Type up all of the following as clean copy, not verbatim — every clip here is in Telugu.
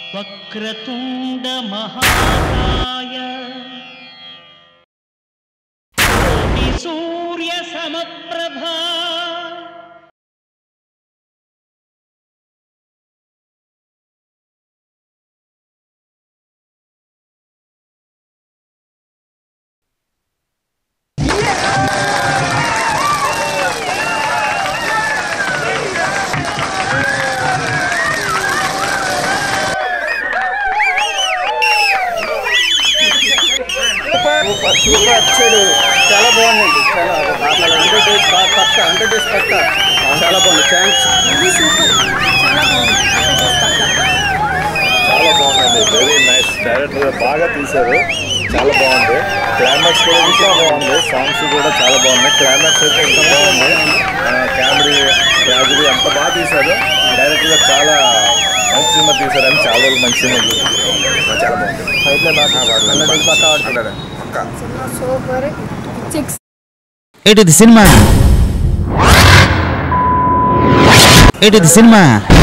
వక్రతుండ మహాకాయ సూర్య సమప్రభా చాలా బాగుందండి. చాలా 100 days పక్క చాలా బాగుంది. థ్యాంక్స్. చాలా బాగుందండి. Very nice. డైరెక్టర్ బాగా తీశారు. చాలా బాగుంది. క్లైమాక్స్ కూడా ఇంకా బాగుంది. సాంగ్స్ కూడా చాలా బాగున్నాయి. క్లైమాక్స్ అయితే ఇంకా బాగుంది. కామెడీ ట్రాజడీ అంత బాగా తీశారు. డైరెక్టర్ గా చాలా మంచి సినిమా తీశారని చాలా రోజులు మంచి సినిమా చూసారు. చాలా బాగుంది. ఏంటిది సినిమా? ఏంటిది సినిమా?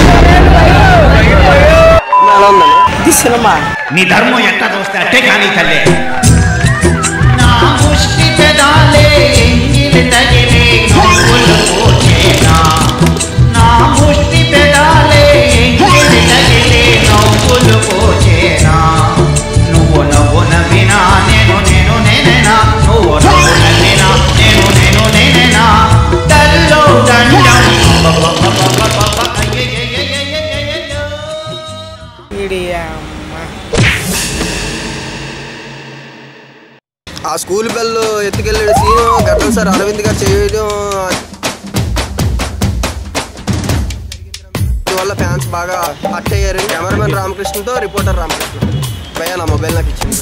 ఇది సినిమా. నీ ధర్మం ఎట్లా చూస్తే అట్టే కానీ తల్లే. నా ముష్టి పెదాలే ఎంగిలి తగిలే నవ్వులు పోచేనా నా ముష్టి పెదాలే ఎంగిలి తగిలే నవ్వులు పోచేనా నువ్వు నవ్వు నవ్వినా నేను నేనేనా నువ్వు నవ్వు నవ్వినా నేను నేనేనా తల్లో దండం ఆ స్కూల్ బెల్ ఎత్తుకెళ్ళాడు సీను. గడ్డం సార్ అరవింద్ గారు చేయడం వల్ల ఫ్యాన్స్ బాగా హట్ అయ్యారు. కెమెరామెన్ రామకృష్ణతో రిపోర్టర్ రామకృష్ణ భయ్యా నా మొబైల్ నాకు ఇచ్చింది.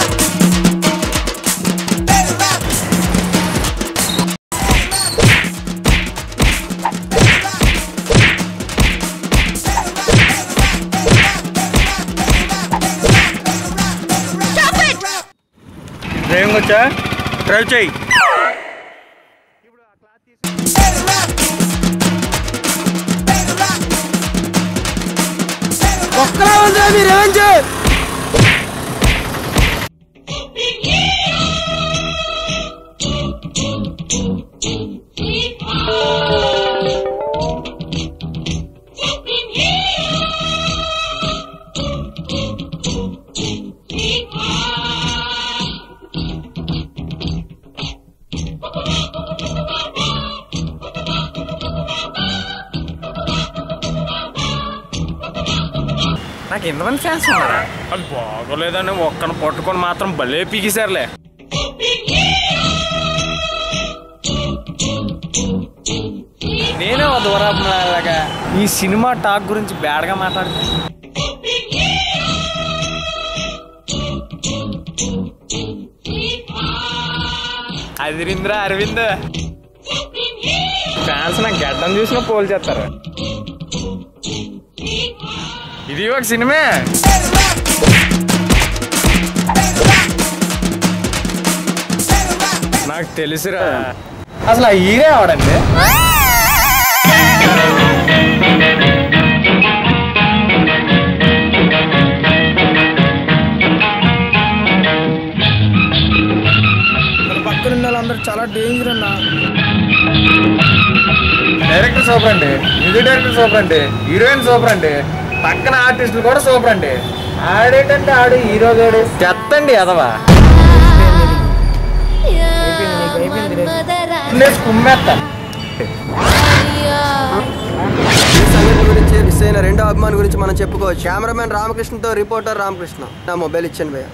డ్రైవింగ్ వచ్చా? డ్రైవ్ చేయి. ఒక్కలా ఉందా మీ రేంజ్? నాకు ఎంతమంది ఫ్యాన్స్ ఉన్నారా? అది బాగోలేదని ఒక్కను పట్టుకొని మాత్రం భలే పీకేశారులే. నేనే దూరాగా ఈ సినిమా టాక్ గురించి బ్యాడ్గా మాట్లాడుతాను. అదిరింద్రా అరవింద్. ఫ్యాన్స్ నాకు గడ్డం చూసినా పోల్ చేస్తారు. ఇది ఒక సినిమా. నాకు తెలుసురా. అసలు ఆ హీరో ఎవడండి? పక్కన ఉన్న వాళ్ళందరూ చాలా డేంజర్ అన్నా. డైరెక్టర్ సూపర్ అండి. మ్యూజిక్ డైరెక్టర్ సూపర్ అండి. హీరోయిన్ సూపర్ అండి. పక్కన ఆర్టిస్టులు కూడా సూపర్ అండి. ఆడేటంటే ఆడు హీరో గడు చెత్తండి అదవా. కుమ్మేస్తాను. ఈ సంగతి గురించి మిస్ అయిన రెండో అభిమాని గురించి మనం చెప్పుకోవచ్చు. కెమెరామెన్ రామకృష్ణతో రిపోర్టర్ రామకృష్ణ. నా మొబైల్ ఇచ్చాను భయ్యా.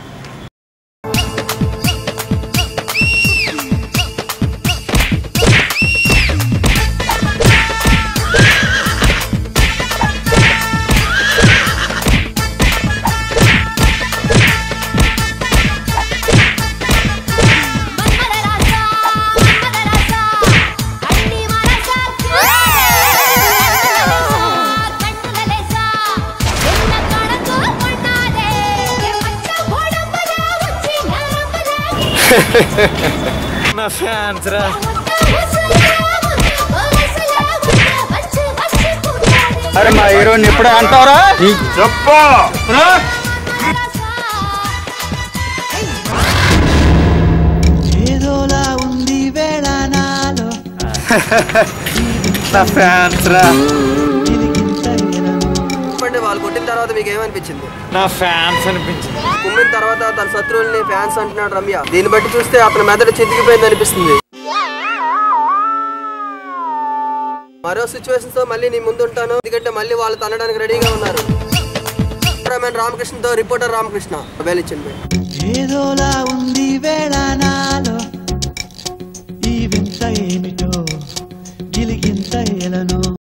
నా ఫ్యాన్స్ రా. అరే మా హీరోని ఎప్పుడే అంటారా చెప్పు నా ఫ్యాన్స్ రా చెప్పండి, వాళ్ళు కొట్టిన తర్వాత మీకు ఏమనిపించింది? నా ఫ్యాన్స్ అనిపించింది. కుమ్మిన తర్వాత తన శత్రువుల్ని ఫ్యాన్స్ అంటున్నాడు రమ్య. దీన్ని బట్టి చూస్తే అతని మెదడు చితికిపోయింది అనిపిస్తుంది. మరో సిచ్యువేషన్ తో మళ్ళీ నీ ముందు ఉంటాను, ఎందుకంటే మళ్ళీ వాళ్ళు తనడానికి రెడీగా ఉన్నారు. కెమెరామెన్ రామకృష్ణతో రిపోర్టర్ రామకృష్ణ. మొబైల్ ఇచ్చింది. ఏదోలా ఉంది వేళ నాలో ఈ వింత ఏమిటో గిలిగింత ఎలను